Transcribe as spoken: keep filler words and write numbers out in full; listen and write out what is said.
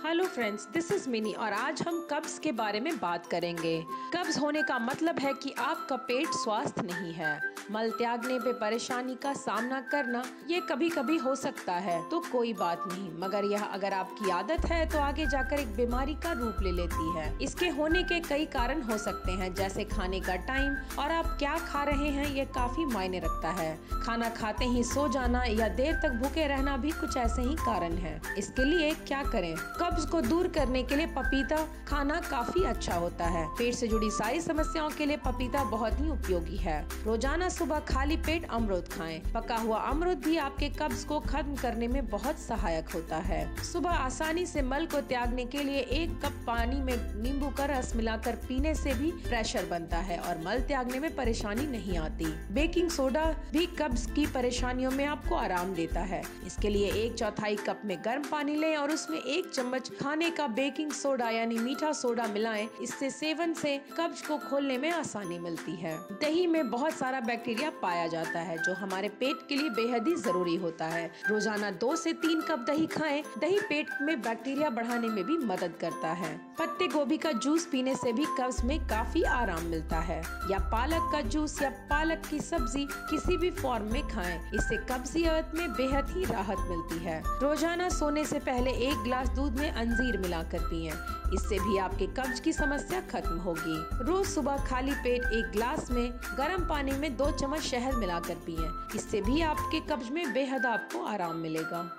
Hello friends, this is Mini और आज हम कब्ज के बारे में बात करेंगे। कब्ज होने का मतलब है कि आपका पेट स्वस्थ नहीं है। मल त्यागने पे परेशानी का सामना करना ये कभी कभी हो सकता है, तो कोई बात नहीं, मगर यह अगर आपकी आदत है तो आगे जाकर एक बीमारी का रूप ले लेती है। इसके होने के कई कारण हो सकते हैं, जैसे खाने का टाइम और आप क्या खा रहे हैं, ये काफी मायने रखता है। खाना खाते ही सो जाना या देर तक भूखे रहना भी कुछ ऐसे ही कारण है। इसके लिए क्या करें? कब्ज को दूर करने के लिए पपीता खाना काफी अच्छा होता है। पेट से जुड़ी सारी समस्याओं के लिए पपीता बहुत ही उपयोगी है। रोजाना सुबह खाली पेट अमरूद खाएं। पका हुआ अमरूद भी आपके कब्ज को खत्म करने में बहुत सहायक होता है। सुबह आसानी से मल को त्यागने के लिए एक कप पानी में नींबू का रस मिलाकर पीने से भी प्रेशर बनता है और मल त्यागने में परेशानी नहीं आती। बेकिंग सोडा भी कब्ज की परेशानियों में आपको आराम देता है। इसके लिए एक चौथाई कप में गर्म पानी लें और उसमें एक चम्मच खाने का बेकिंग सोडा यानी मीठा सोडा मिलाएं। इससे सेवन से कब्ज को खोलने में आसानी मिलती है। दही में बहुत सारा बैक्टीरिया पाया जाता है, जो हमारे पेट के लिए बेहद ही जरूरी होता है। रोजाना दो से तीन कप दही खाएं। दही पेट में बैक्टीरिया बढ़ाने में भी मदद करता है। पत्ते गोभी का जूस पीने से भी कब्ज में काफी आराम मिलता है। या पालक का जूस या पालक की सब्जी किसी भी फॉर्म में खाएं। इससे कब्जियत में बेहद ही राहत मिलती है। रोजाना सोने से पहले एक गिलास दूध में अंजीर मिलाकर पिएं। इससे भी आपके कब्ज की समस्या खत्म होगी। रोज सुबह खाली पेट एक गिलास में गर्म पानी में दो चम्मच शहद मिलाकर पिएं। इससे भी आपके कब्ज में बेहद आपको आराम मिलेगा।